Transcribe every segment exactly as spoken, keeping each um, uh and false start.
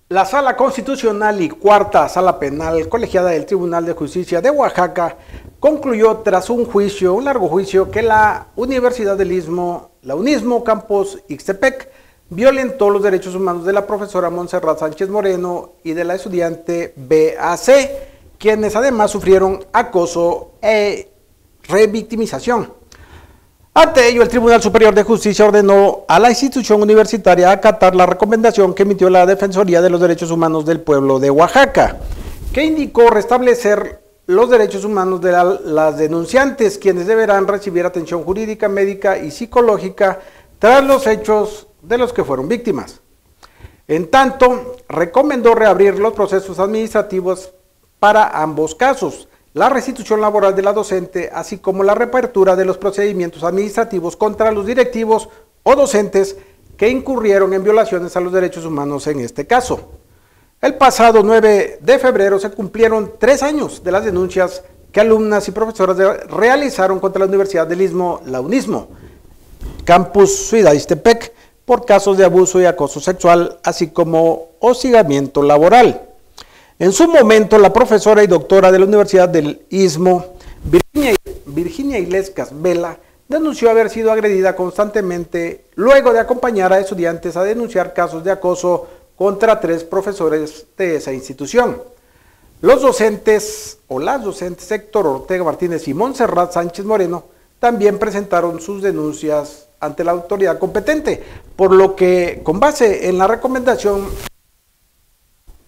La Sala Constitucional y Cuarta Sala Penal colegiada del Tribunal de Justicia de Oaxaca concluyó tras un juicio, un largo juicio, que la Universidad del Istmo, la UNISMO Campus Ixtepec, violentó los derechos humanos de la profesora Montserrat Sánchez Moreno y de la estudiante B A C, quienes además sufrieron acoso e revictimización. Ante ello, el Tribunal Superior de Justicia ordenó a la institución universitaria acatar la recomendación que emitió la Defensoría de los Derechos Humanos del Pueblo de Oaxaca, que indicó restablecer los derechos humanos de la, las denunciantes, quienes deberán recibir atención jurídica, médica y psicológica tras los hechos de los que fueron víctimas. En tanto, recomendó reabrir los procesos administrativos para ambos casos, la restitución laboral de la docente, así como la reapertura de los procedimientos administrativos contra los directivos o docentes que incurrieron en violaciones a los derechos humanos en este caso. El pasado nueve de febrero se cumplieron tres años de las denuncias que alumnas y profesoras realizaron contra la Universidad del Istmo, la UNISMO, Campus Ciudad Ixtepec, por casos de abuso y acoso sexual, así como hostigamiento laboral. En su momento, la profesora y doctora de la Universidad del Istmo, Virginia, Virginia Illescas Vela, denunció haber sido agredida constantemente luego de acompañar a estudiantes a denunciar casos de acoso contra tres profesores de esa institución. Los docentes o las docentes Héctor Ortega Martínez y Montserrat Sánchez Moreno también presentaron sus denuncias ante la autoridad competente, por lo que, con base en la recomendación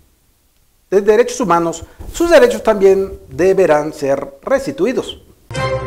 de derechos humanos, sus derechos también deberán ser restituidos.